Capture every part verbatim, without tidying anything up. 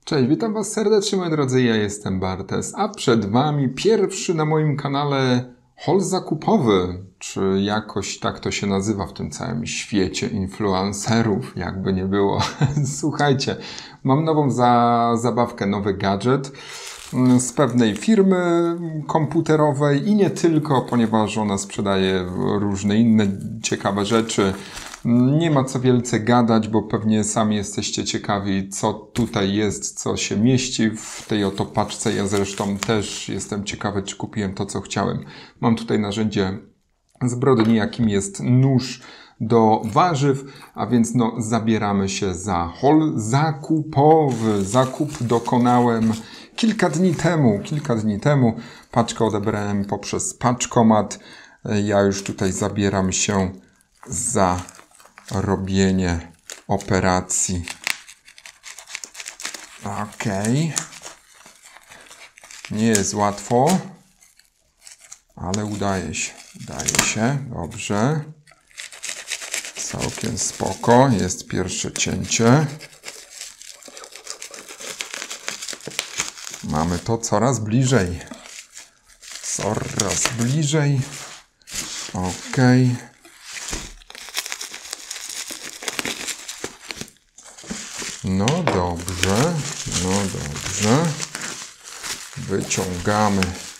Cześć, witam Was serdecznie, moi drodzy, ja jestem Bartes, a przed Wami pierwszy na moim kanale haul zakupowy, czy jakoś tak to się nazywa w tym całym świecie influencerów, jakby nie było. Słuchajcie, mam nową za zabawkę, nowy gadżet z pewnej firmy komputerowej i nie tylko, ponieważ ona sprzedaje różne inne ciekawe rzeczy. Nie ma co wielce gadać, bo pewnie sami jesteście ciekawi, co tutaj jest, co się mieści w tej oto paczce. Ja zresztą też jestem ciekawy, czy kupiłem to, co chciałem. Mam tutaj narzędzie zbrodni, jakim jest nóż do warzyw, a więc no zabieramy się za haul zakupowy. Zakup dokonałem kilka dni temu. Kilka dni temu paczkę odebrałem poprzez paczkomat. Ja już tutaj zabieram się za robienie operacji. Okej. Nie jest łatwo, ale udaje się. Udaje się. Dobrze. Całkiem spoko. Jest pierwsze cięcie. Mamy to coraz bliżej. Coraz bliżej. Okej. No dobrze, no dobrze. Wyciągamy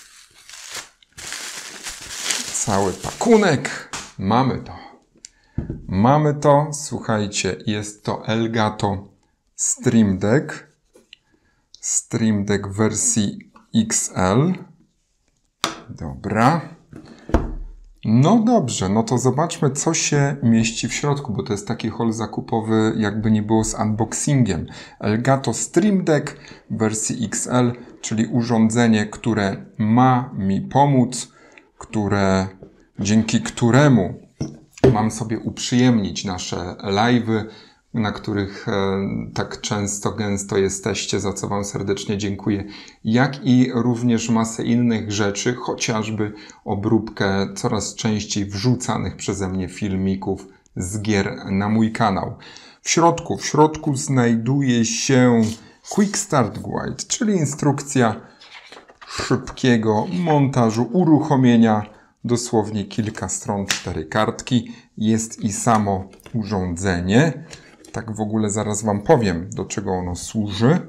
cały pakunek. Mamy to. Mamy to. Słuchajcie, jest to Elgato Stream Deck. Stream Deck w wersji X L. Dobra. No dobrze, no to zobaczmy, co się mieści w środku, bo to jest taki haul zakupowy, jakby nie było, z unboxingiem. Elgato Stream Deck w wersji X L, czyli urządzenie, które ma mi pomóc, które, dzięki któremu mam sobie uprzyjemnić nasze live'y, na których e, tak często, gęsto jesteście, za co Wam serdecznie dziękuję, jak i również masę innych rzeczy, chociażby obróbkę coraz częściej wrzucanych przeze mnie filmików z gier na mój kanał. W środku, w środku znajduje się Quick Start Guide, czyli instrukcja szybkiego montażu, uruchomienia, dosłownie kilka stron, cztery kartki. Jest i samo urządzenie. Tak w ogóle zaraz Wam powiem, do czego ono służy.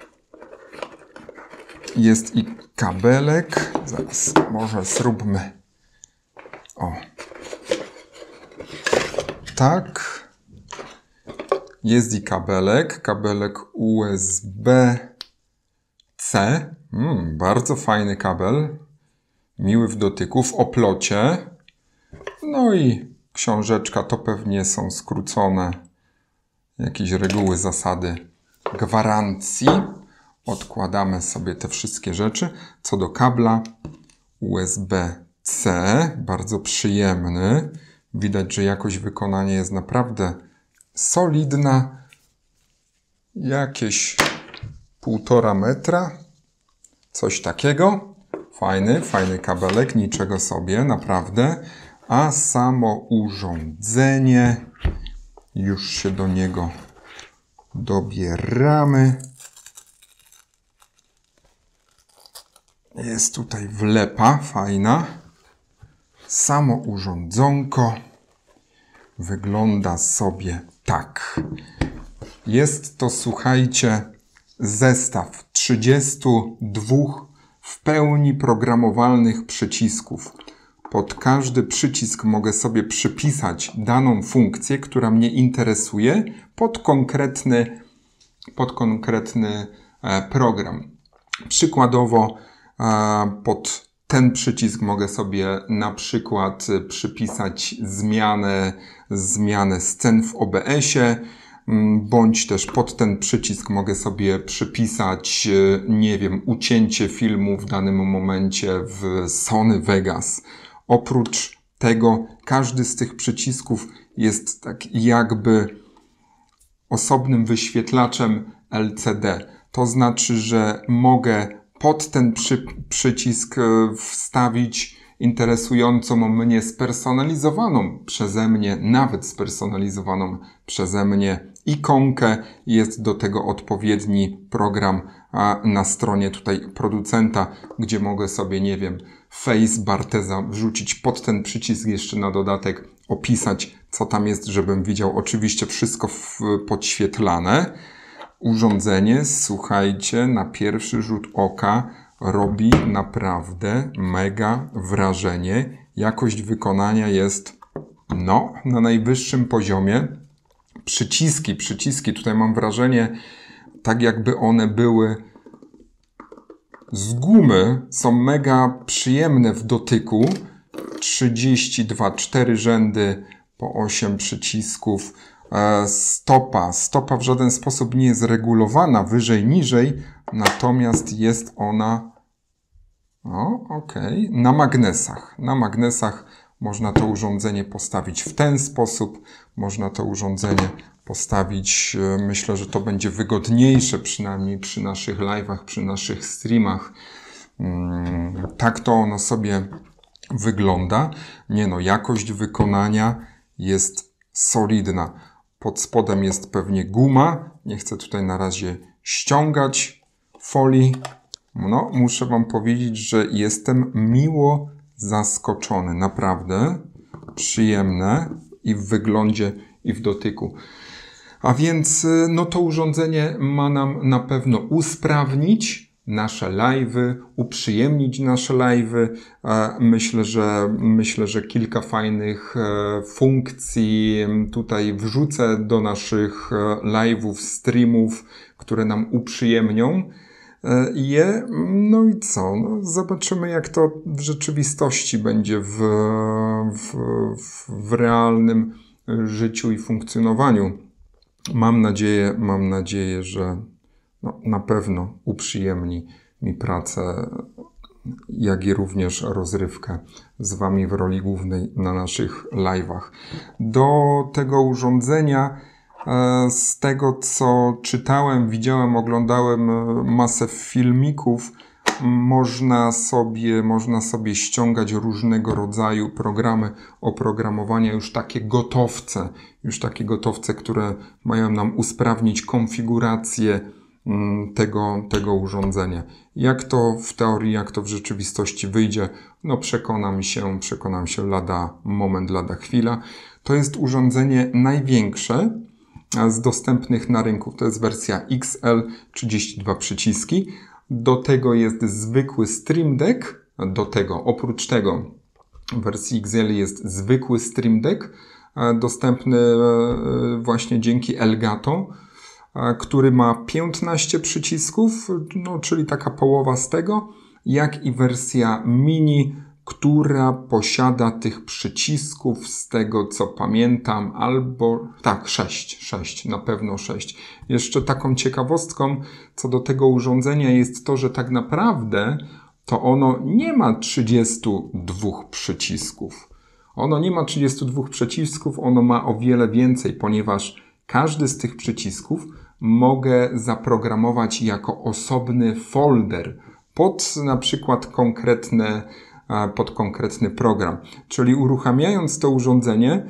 Jest i kabelek. Zaraz może zróbmy. O. Tak. Jest i kabelek. Kabelek U S B C. Hmm, bardzo fajny kabel. Miły w dotyku, w oplocie. No i książeczka, to pewnie są skrócone jakieś reguły, zasady gwarancji. Odkładamy sobie te wszystkie rzeczy. Co do kabla U S B C, bardzo przyjemny. Widać, że jakość wykonania jest naprawdę solidna. Jakieś półtora metra. Coś takiego. Fajny, fajny kabelek, niczego sobie, naprawdę. A samo urządzenie, już się do niego dobieramy. Jest tutaj wlepa fajna. Samo urządzonko wygląda sobie tak. Jest to, słuchajcie, zestaw trzydziestu dwóch w pełni programowalnych przycisków. Pod każdy przycisk mogę sobie przypisać daną funkcję, która mnie interesuje, pod konkretny, pod konkretny e, program. Przykładowo e, pod ten przycisk mogę sobie na przykład przypisać zmianę, zmianę scen w O B S-ie, bądź też pod ten przycisk mogę sobie przypisać, nie wiem, ucięcie filmu w danym momencie w Sony Vegas. Oprócz tego każdy z tych przycisków jest tak jakby osobnym wyświetlaczem L C D. To znaczy, że mogę pod ten przy, przycisk wstawić interesującą mnie, spersonalizowaną przeze mnie, nawet spersonalizowaną przeze mnie ikonkę, jest do tego odpowiedni program na stronie tutaj producenta, gdzie mogę sobie, nie wiem, Face Barteza wrzucić pod ten przycisk, jeszcze na dodatek opisać, co tam jest, żebym widział oczywiście wszystko w, podświetlane. Urządzenie, słuchajcie, na pierwszy rzut oka robi naprawdę mega wrażenie. Jakość wykonania jest, no, na najwyższym poziomie. Przyciski, przyciski, tutaj mam wrażenie, tak jakby one były z gumy, są mega przyjemne w dotyku. trzydzieści dwa, cztery rzędy po osiem przycisków. Stopa. Stopa w żaden sposób nie jest regulowana wyżej, niżej, natomiast jest ona, o, okej, na magnesach. Na magnesach można to urządzenie postawić w ten sposób. Można to urządzenie postawić, myślę, że to będzie wygodniejsze, przynajmniej przy naszych live'ach, przy naszych streamach. Tak to ono sobie wygląda. Nie no, jakość wykonania jest solidna. Pod spodem jest pewnie guma. Nie chcę tutaj na razie ściągać folii. No, muszę wam powiedzieć, że jestem miło zaskoczony. Naprawdę przyjemne i w wyglądzie, i w dotyku. A więc no to urządzenie ma nam na pewno usprawnić nasze live'y, uprzyjemnić nasze live'y. Myślę, że myślę, że kilka fajnych funkcji tutaj wrzucę do naszych live'ów, streamów, które nam uprzyjemnią je. No i co? No zobaczymy, jak to w rzeczywistości będzie w, w, w realnym życiu i funkcjonowaniu. Mam nadzieję, mam nadzieję, że no, na pewno uprzyjemni mi pracę, jak i również rozrywkę z wami w roli głównej na naszych live'ach. Do tego urządzenia, z tego co czytałem, widziałem, oglądałem masę filmików, można sobie, można sobie ściągać różnego rodzaju programy oprogramowania, już takie gotowce, już takie gotowce, które mają nam usprawnić konfigurację tego, tego urządzenia. Jak to w teorii, jak to w rzeczywistości wyjdzie, no przekonam się, przekonam się lada moment, lada chwila. To jest urządzenie największe z dostępnych na rynku. To jest wersja X L, trzydzieści dwa przyciski. Do tego jest zwykły Stream Deck. Do tego, oprócz tego, w wersji X L jest zwykły Stream Deck, dostępny właśnie dzięki Elgato, który ma piętnaście przycisków, no, czyli taka połowa z tego, jak i wersja mini, która posiada tych przycisków, z tego co pamiętam, albo tak, sześć, sześć, na pewno sześć. Jeszcze taką ciekawostką co do tego urządzenia jest to, że tak naprawdę to ono nie ma trzydziestu dwóch przycisków. Ono nie ma trzydziestu dwóch przycisków, ono ma o wiele więcej, ponieważ każdy z tych przycisków mogę zaprogramować jako osobny folder pod na przykład konkretne pod konkretny program. Czyli uruchamiając to urządzenie,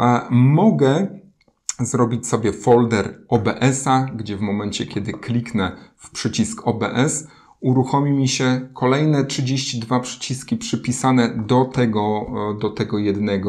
mogę zrobić sobie folder O B S-a, gdzie w momencie, kiedy kliknę w przycisk O B S, uruchomi mi się kolejne trzydzieści dwa przyciski przypisane do tego, do tego jednego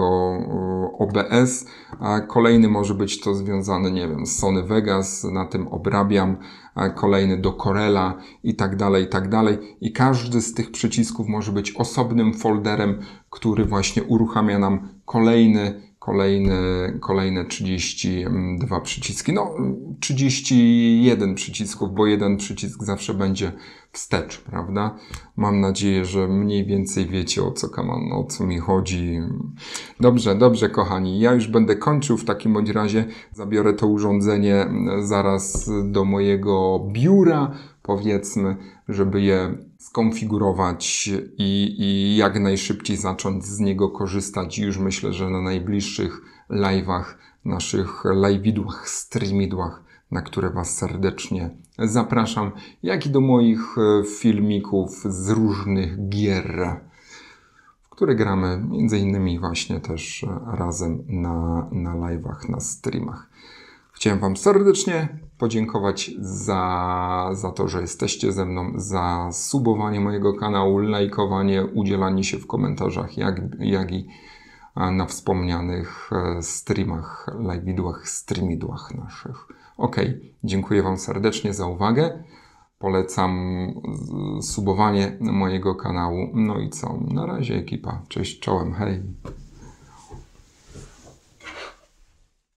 O B S. Kolejny może być to związany, nie wiem, z Sony Vegas, na tym obrabiam, kolejny do Corela i tak dalej, i tak dalej. I każdy z tych przycisków może być osobnym folderem, który właśnie uruchamia nam kolejny Kolejne, kolejne trzydzieści dwa przyciski. No, trzydzieści jeden przycisków, bo jeden przycisk zawsze będzie wstecz, prawda? Mam nadzieję, że mniej więcej wiecie, o co, o co mi chodzi. Dobrze, dobrze, kochani. Ja już będę kończył w takim bądź razie. Zabiorę to urządzenie zaraz do mojego biura, powiedzmy, żeby je skonfigurować i, i jak najszybciej zacząć z niego korzystać. Już myślę, że na najbliższych live'ach, naszych live'idłach, streamidłach, na które was serdecznie zapraszam, jak i do moich filmików z różnych gier, w które gramy między innymi właśnie też razem na, na live'ach, na streamach. Chciałem Wam serdecznie podziękować za, za to, że jesteście ze mną, za subowanie mojego kanału, lajkowanie, udzielanie się w komentarzach, jak, jak i na wspomnianych streamach, live'idłach, streamidłach naszych. Ok, dziękuję Wam serdecznie za uwagę. Polecam subowanie mojego kanału. No i co? Na razie ekipa. Cześć, czołem, hej.